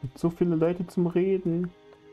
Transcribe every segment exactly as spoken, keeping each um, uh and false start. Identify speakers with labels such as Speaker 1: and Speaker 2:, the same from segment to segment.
Speaker 1: gibt so viele Leute zum Reden.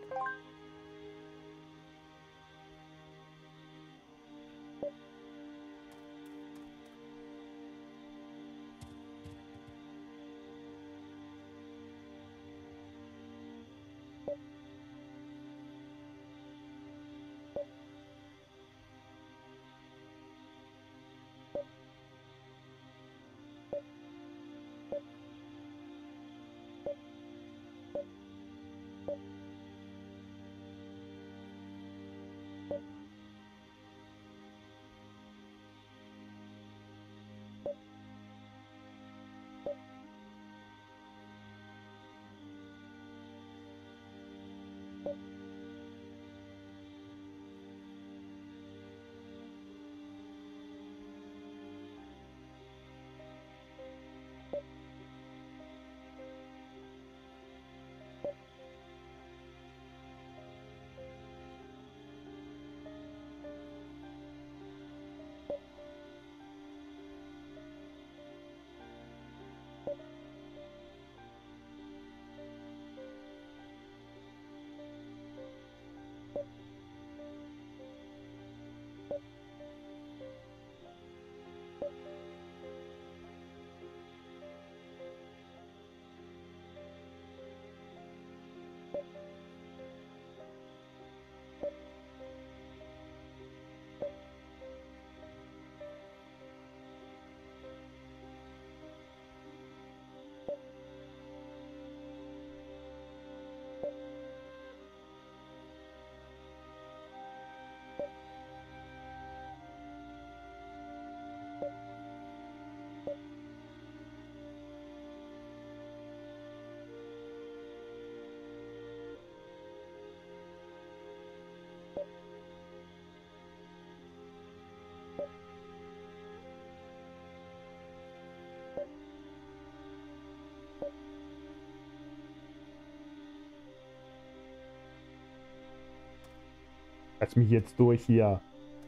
Speaker 1: Lass mich jetzt durch hier.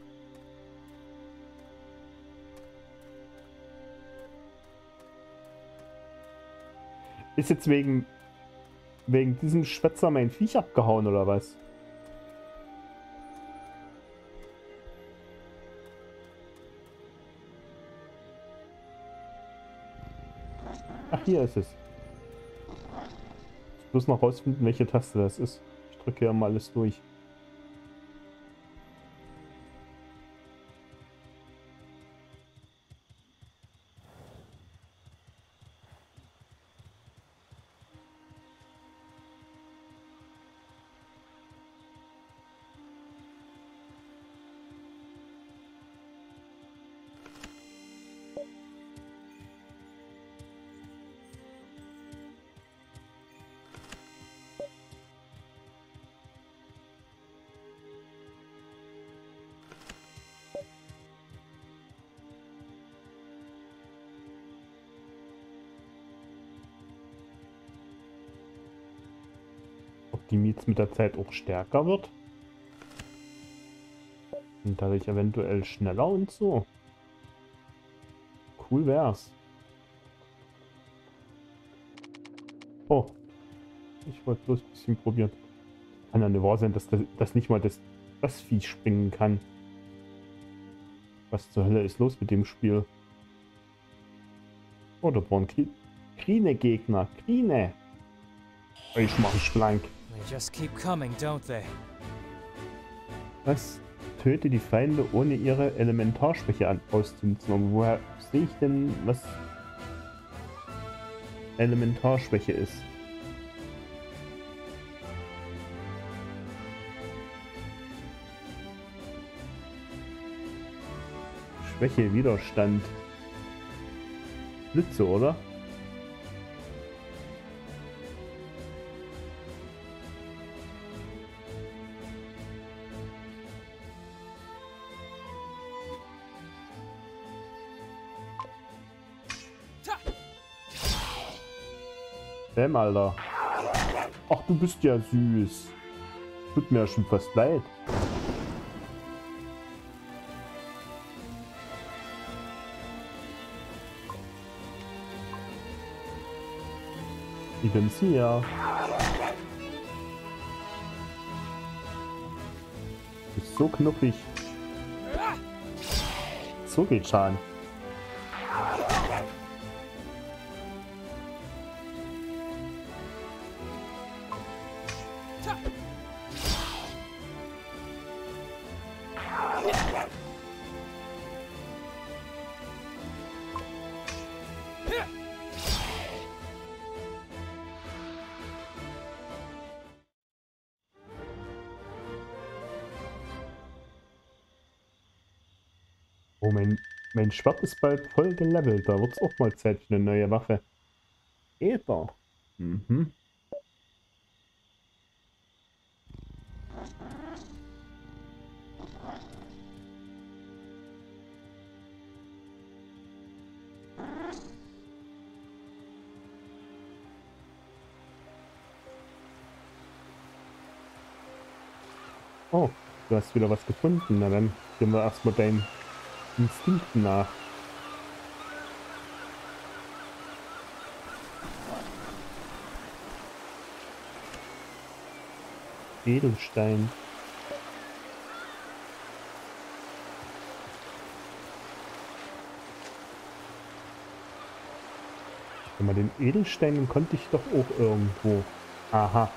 Speaker 1: Ist jetzt wegen wegen diesem Schwätzer mein Viech abgehauen oder was? Ach, hier ist es. Ich muss bloß noch rausfinden, welche Taste das ist. Ich drücke ja mal alles durch. Die jetzt mit der Zeit auch stärker wird. Und dadurch eventuell schneller und so. Cool wär's. Oh. Ich wollte bloß ein bisschen probieren. Kann ja nicht wahr sein, dass das, dass nicht mal das, das Vieh springen kann. Was zur Hölle ist los mit dem Spiel? Oh, da brauchen Krine-Gegner. Krine! Ich mache schlank.
Speaker 2: They just keep coming, don't they?
Speaker 1: Was? Töte die Feinde, ohne ihre Elementarschwäche an auszunutzen. Aber woher sehe ich denn, was Elementarschwäche ist? Schwäche, Widerstand. Blitze, oder? Bäm, Alter. Ach, du bist ja süß. Tut mir ja schon fast leid. Ich bin's hier. so knuffig. So geht Schaden. Oh, mein, mein Schwert ist bald voll gelevelt. Da wird es auch mal Zeit für eine neue Waffe. Äther. Mhm. Oh, du hast wieder was gefunden. Na dann gehen wir erstmal deinen Instinkten nach. Edelstein. Guck mal, den Edelstein den konnte ich doch auch irgendwo. Aha.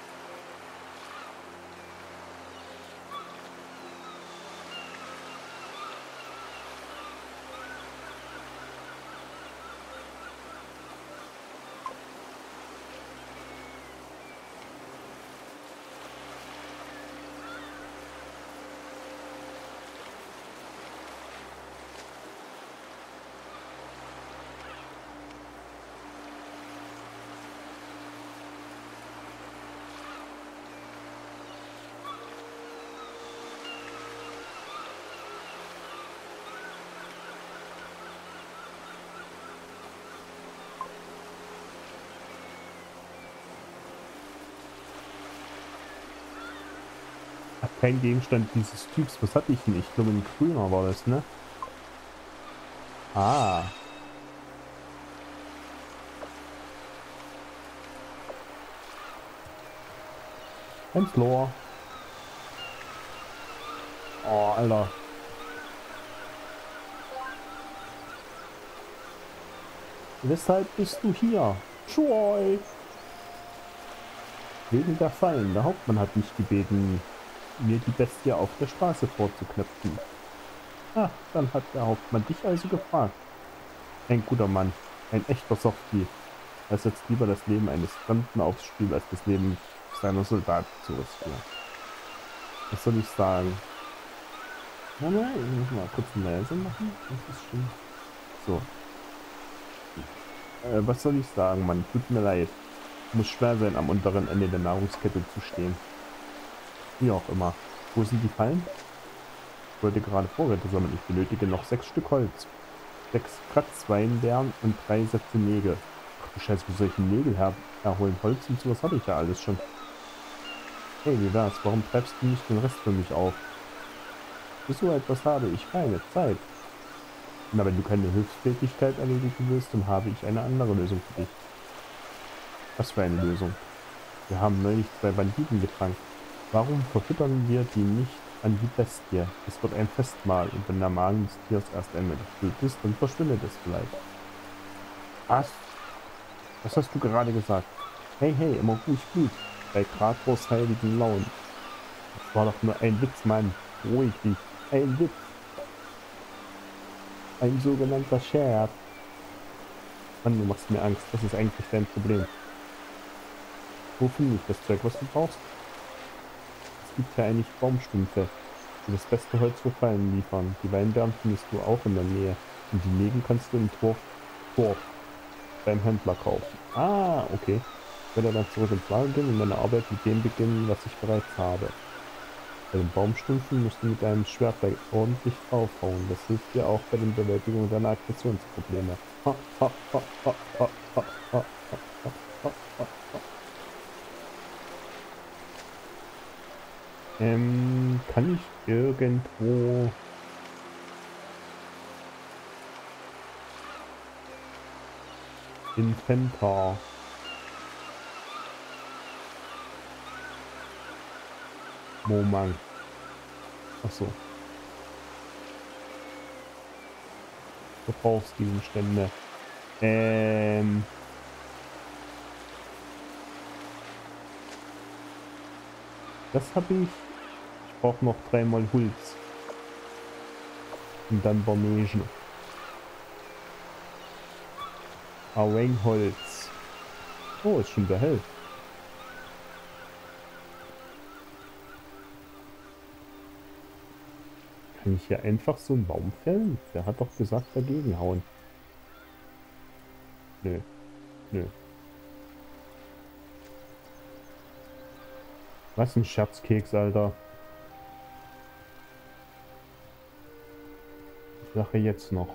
Speaker 1: Hab kein Gegenstand dieses Typs. Was hatte ich denn? Ich glaube, ein grüner war das, ne? Ah. Ein Floor. Oh, Alter. Weshalb bist du hier? Troy! Wegen der Fallen. Der Hauptmann hat mich gebeten, mir die Bestie auf der Straße vorzuknöpfen. Ah, dann hat der Hauptmann dich also gefragt. Ein guter Mann. Ein echter Softie. Er setzt lieber das Leben eines Fremden aufs Spiel, als das Leben seiner Soldaten zu riskieren. Was soll ich sagen? Nein, nein, ich muss mal kurz einen Leser machen. Das ist schon... So. Äh, was soll ich sagen, Mann? Tut mir leid. Muss schwer sein, am unteren Ende der Nahrungskette zu stehen. Wie auch immer. Wo sind die Fallen? Ich wollte gerade Vorräte sammeln. Ich benötige noch sechs Stück Holz. Sechs Kratzweinbeeren und drei Sätze Nägel. Ach du Scheiße, wo soll ich denn Nägel her erholen? Holz und sowas habe ich ja alles schon. Hey, wie wär's? Warum treibst du nicht den Rest für mich auf? Für so etwas habe ich keine Zeit. Na, wenn du keine Hilfstätigkeit erledigen willst, dann habe ich eine andere Lösung für dich. Was für eine Lösung? Wir haben neulich zwei Banditen gefangen. Warum verfüttern wir die nicht an die Bestie? Es wird ein Festmahl und wenn der Magen des Tiers erst einmal gefüllt ist, dann verschwindet es vielleicht. Was? Was hast du gerade gesagt? Hey, hey, immer ruhig gut. Bei Krators heiligen Launen. Das war doch nur ein Witz, Mann. Ruhig dich. Ein Witz. Ein sogenannter Scherz. Mann, du machst mir Angst. Das ist eigentlich dein Problem. Wo finde ich das Zeug, was du brauchst? Es gibt ja eigentlich Baumstümpfe, die das beste Holz für Fallen liefern. Die Weinbeeren findest du auch in der Nähe. Und die Nägel kannst du im Tor, Tor beim Händler kaufen. Ah, okay. Ich werde dann zurück ins Lager gehen und meine Arbeit mit dem beginnen, was ich bereits habe. Bei den Baumstümpfen musst du mit deinem Schwert ordentlich draufhauen. Das hilft dir auch bei der Bewältigung deiner Aggressionsprobleme. Ha, ha, ha, ha, ha, ha, ha, ha, ha, ha. Ähm, kann ich irgendwo... Inventar... Moment. Ach so. Verbrauchsgegenstände. Ähm. Das habe ich. Ich brauche noch dreimal Holz. Und dann Bornegen. Auengholz. Oh, ist schon sehr hell. Kann ich hier einfach so einen Baum fällen? Der hat doch gesagt, dagegen hauen. Nö. Nö. Was ein Scherzkeks, Alter. Sache jetzt noch.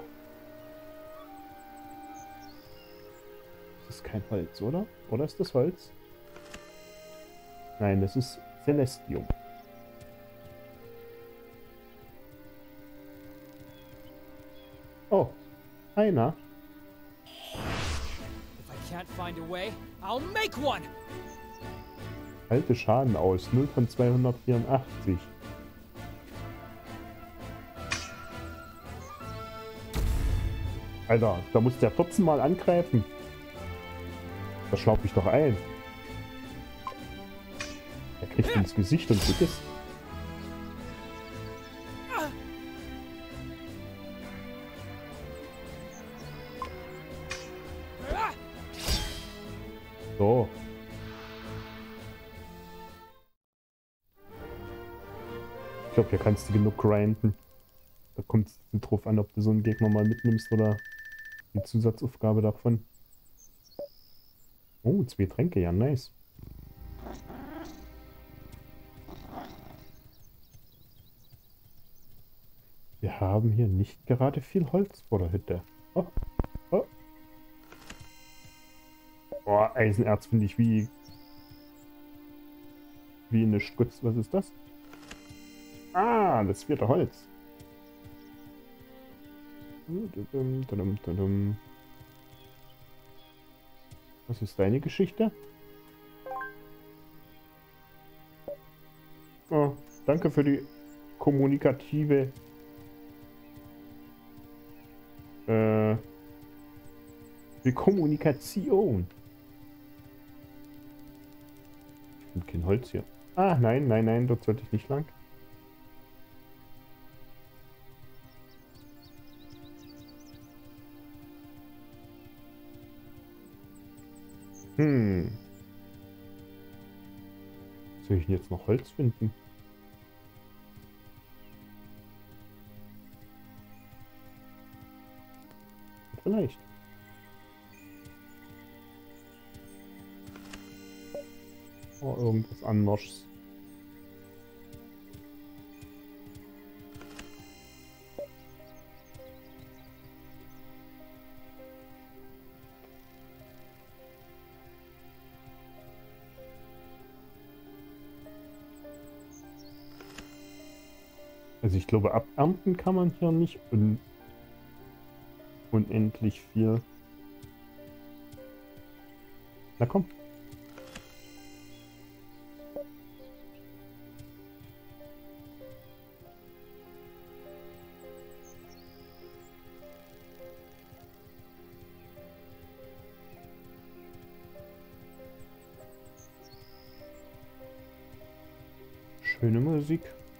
Speaker 1: Das ist kein Holz, oder? Oder ist das Holz? Nein, das ist Celestium. Oh, einer.
Speaker 2: If I can't find a way, I'll make one.
Speaker 1: Halte Schaden aus. null von zweihundertvierundachtzig. Alter, da muss der vierzehn Mal angreifen. Da schlaufe ich doch ein. Er kriegt ins Gesicht und gut ist. So. Ich glaube, hier kannst du genug grinden. Da kommt es drauf an, ob du so einen Gegner mal mitnimmst oder die Zusatzaufgabe davon. Oh, zwei Tränke, ja, nice. Wir haben hier nicht gerade viel Holz vor der Hütte. Oh, oh. Oh, Eisenerz finde ich wie... wie eine Stutz. Was ist das? Ah, das vierte Holz. Was ist deine Geschichte? Oh, danke für die kommunikative äh, die Kommunikation. Ich finde kein Holz hier. Ah, nein, nein, nein, dort sollte ich nicht lang. Hm. Soll ich denn jetzt noch Holz finden? Vielleicht. Oh, irgendwas anderes. Also ich glaube, abernten kann man hier nicht un unendlich viel. Na komm. Schöne Musik.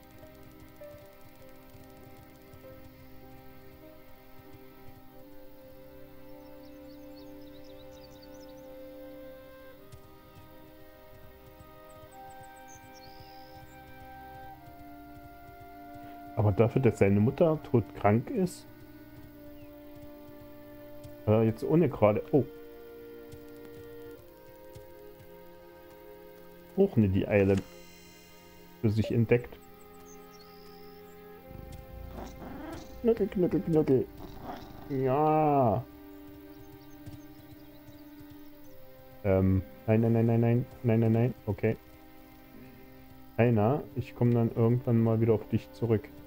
Speaker 1: Aber dafür, dass seine Mutter todkrank ist, äh, jetzt ohne gerade... Oh. Auch nicht die Eile für sich entdeckt. Knöckel, knöckel, knöckel. Ja. Ähm, nein, nein, nein, nein, nein, nein, nein, nein, okay. Einer, ich komme dann irgendwann mal wieder auf dich zurück.